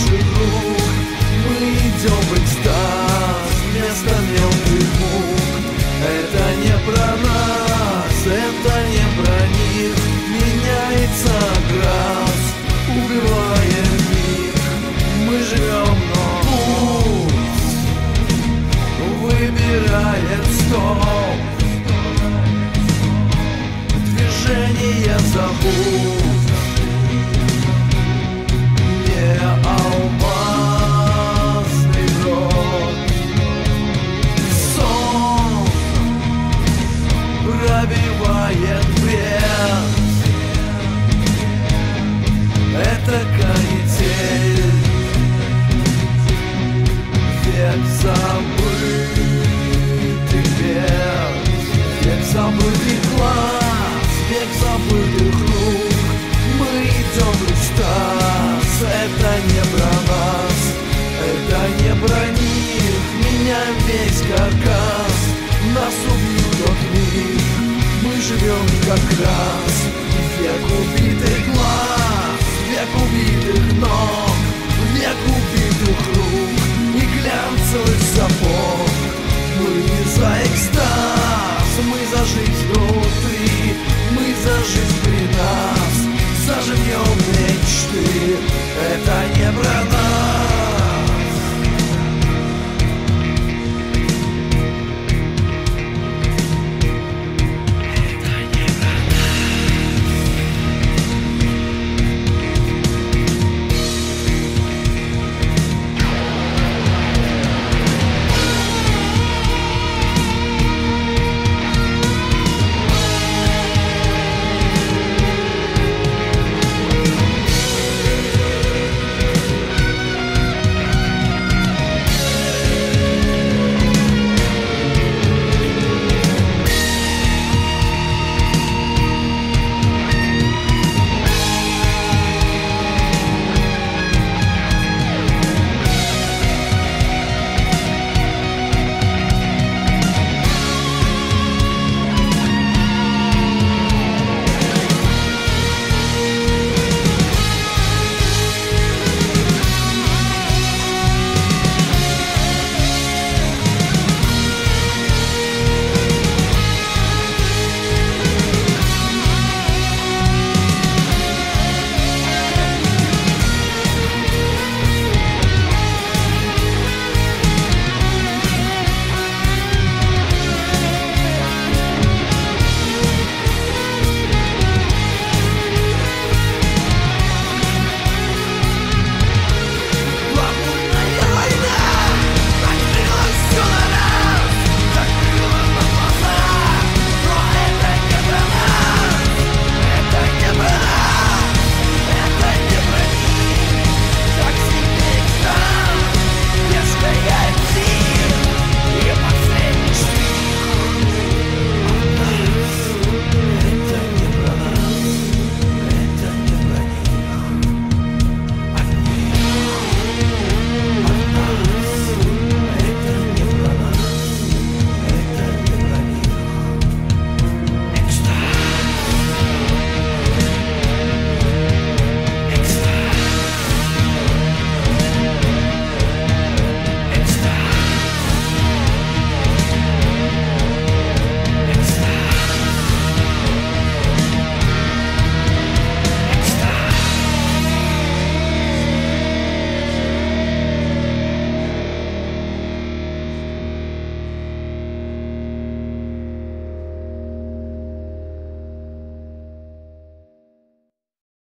наших рук. Мы идем в экстаз вместо мелких мук. Это не про нас, это не про них. Меняется газ, убиваем их. Мы живем, но путь выбирает стоп. Движение забудь. Не алмазный грот. Сон пробивает бред. Это канитель. Век забытых бед. Век забытых глаз. Век забытых рук. Мы идем в экстаз. Это не про нас, это не про них. Меняем весь каркас. Нас убьют от них. Мы живем как раз. Век убитых глаз, век убитых ног.